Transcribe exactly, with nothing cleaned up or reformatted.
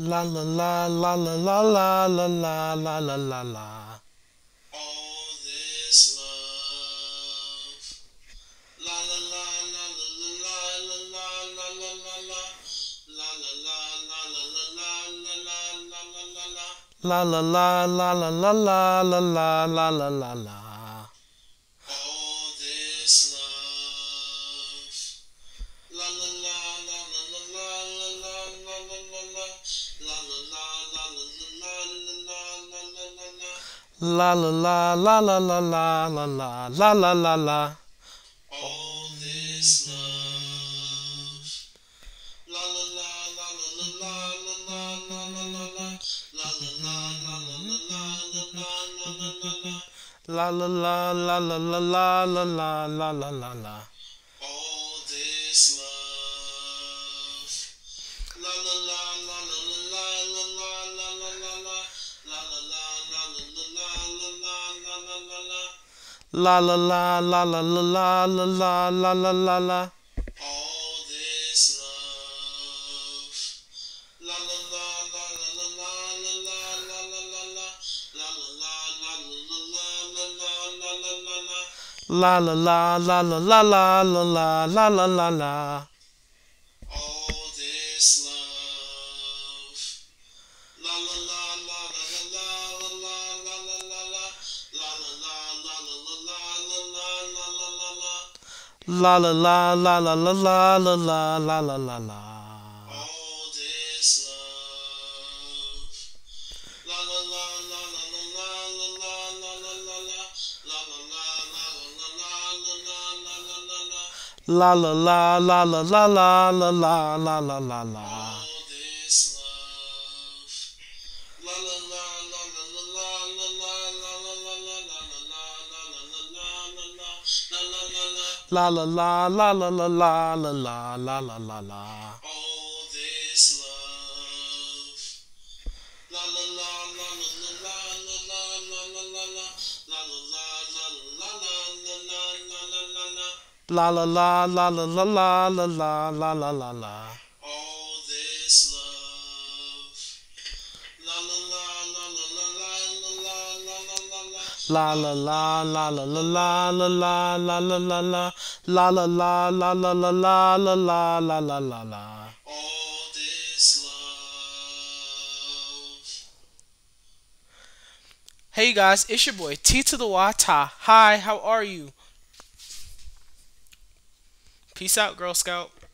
La la la la la la la la la la la la la. All this love. La la la la la la la la la la la. La la la la la la la la la la la la. La la la la la la la la la la la la la. All this love. La la la la la la la la la la la la. La la la la la la la la la la la. La la la la la la la la la la la la la. All this love. La la la la la la la la la la la la. La la la la la la la la la la la la. La la la la la la la la la la la la la. All this love. La la la la la la la la la la la la. La la la la la la la la la la la la. La la la la la la la la la la la la la. All this love. La la la la la la la la la la la la. La la la la la la la la la la la. La la la la la la la la la la la la la. All this love. La la la la la la la la la la la la. La la la la la la la la la la la la. La la la la la la la la la la la la la. All this love. La la la la la la la la la la la la. La la la la la la la la la la la. La la la la la la la la la la la la la. All this love. La la la la la la la la la la la la la La la la la la la la la la la la la la. all this love. La la la la la la la la la la la. La la la la la la la la la la. La la la la la la la la la la la la la. All this love. La la la la la la la la la la la. La la la la la la la la la la la la la. La la la la la la la la la la la la la. All this love. Hey guys, it's your boy T to the Y Ta. Hi, how are you? Peace out, Girl Scout.